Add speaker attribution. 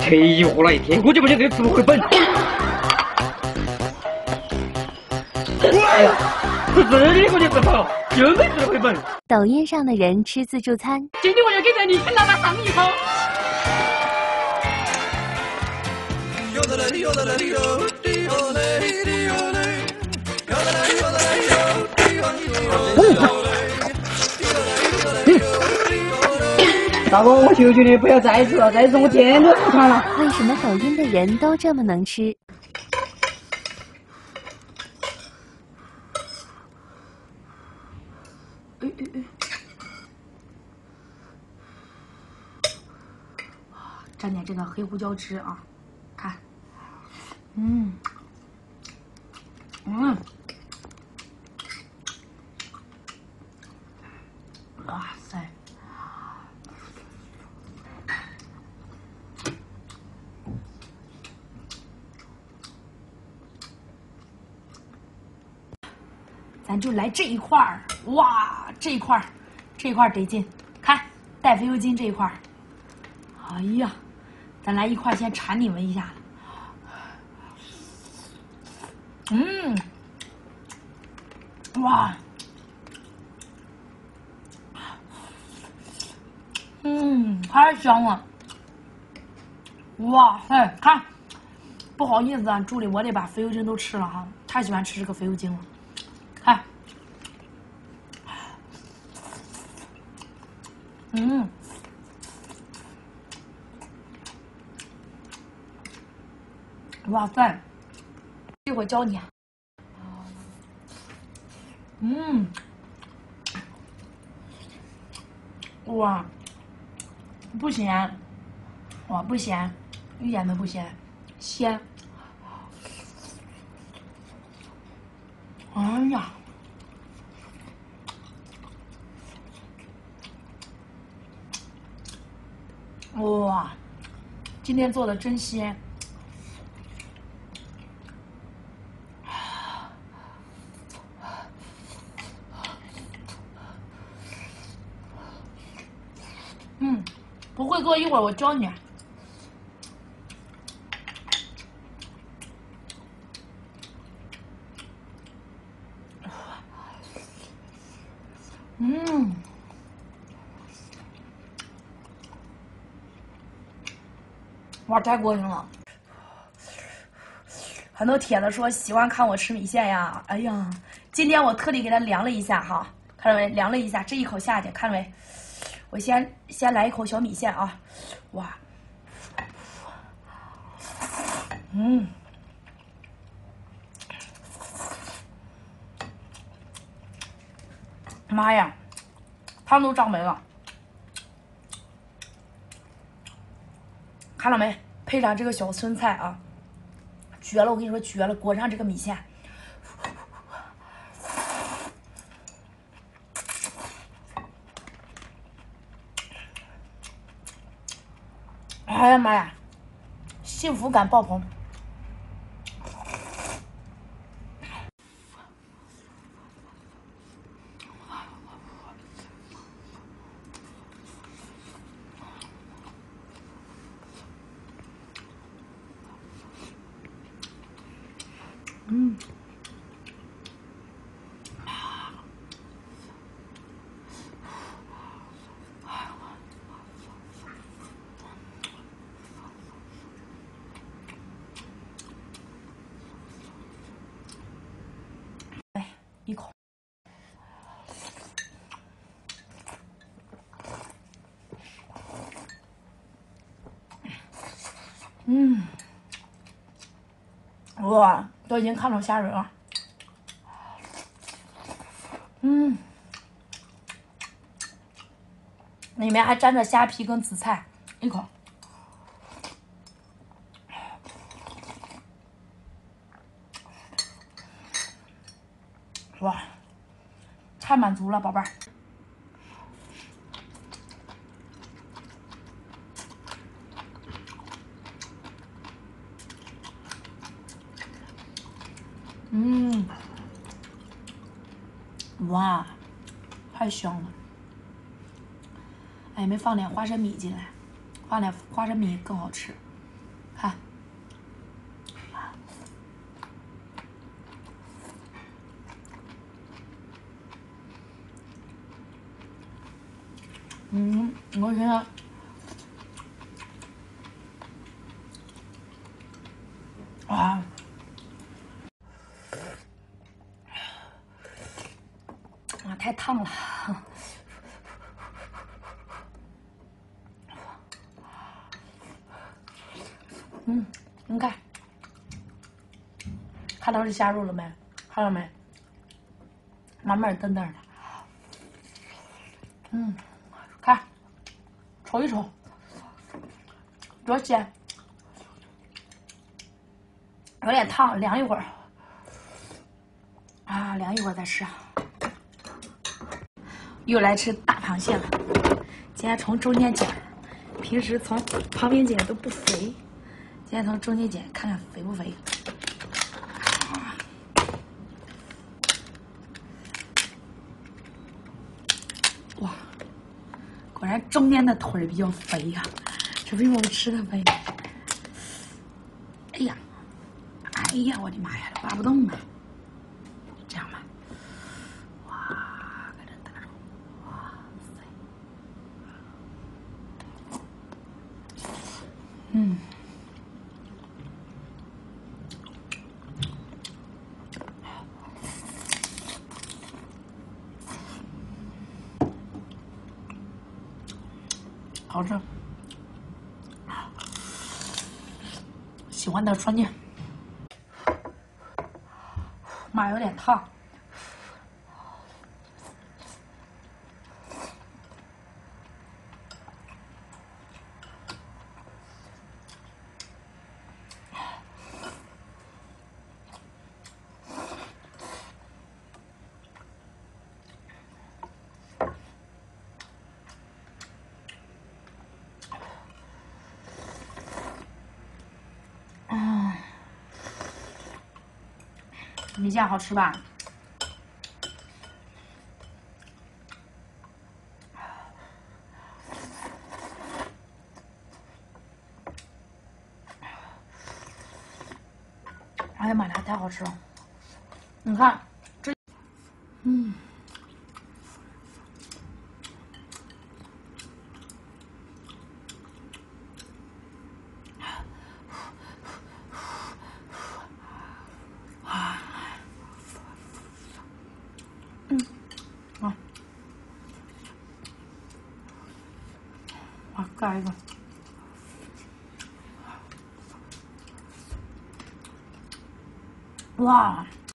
Speaker 1: 特意活了一天，我就不觉得吃不回本。哎呀，吃这里我就不跑，就没吃回本。
Speaker 2: 抖音上的人吃自助餐，
Speaker 3: 今天我要给这里陈老板上一套。
Speaker 4: 大哥，我求求你不要再吃了，再吃我天都不馋了。
Speaker 2: 为什么抖音的人都这么能吃？
Speaker 3: 蘸点这个黑胡椒汁啊，看，哇塞！咱就来这一块儿，哇，这一块儿得劲，看带肥油精这一块儿，哎呀，咱来一块先馋你们一下，哇，太香了，哇塞，看，不好意思啊，助理，我得把肥油精都吃了哈，太喜欢吃这个肥油精了。看，哇塞，一会儿教你。哇，不咸，哇不咸，一点都不咸，鲜。哎呀，哇，今天做的真鲜。不会做，一会儿我教你。哇，太过瘾了！很多帖子说喜欢看我吃米线呀，哎呀，今天我特地给它量了一下哈，看到没？量了一下，这一口下去，看到没？我先来一口小米线啊，哇，妈呀，汤都涨没了，看到没？配上这个小酸菜啊，绝了！我跟你说绝了，裹上这个米线。哎呀妈呀，幸福感爆棚！一口，哇，都已经看着吓人了，里面还沾着虾皮跟紫菜，一口，哇，太满足了，宝贝儿。哇，太香了！哎，没放点花生米进来，放点花生米更好吃。 看，我觉得，哇，太烫了。你看，看到这虾肉了没？看到没？满满嫩嫩的。看，瞅一瞅，多鲜。有点烫，凉一会儿。啊，凉一会儿再吃。又来吃大螃蟹了，今天从中间剪，平时从旁边剪都不肥，今天从中间剪，看看肥不肥。哇，果然中间的腿比较肥呀，这比我们吃的肥。哎呀，哎呀，我的妈呀，挖不动啊！这样吧，哇，看这大肉，哇塞，好吃，喜欢的酸念。妈，有点烫。米线好吃吧？哎呀妈呀，太好吃了！你看，这，我盖一个。哇！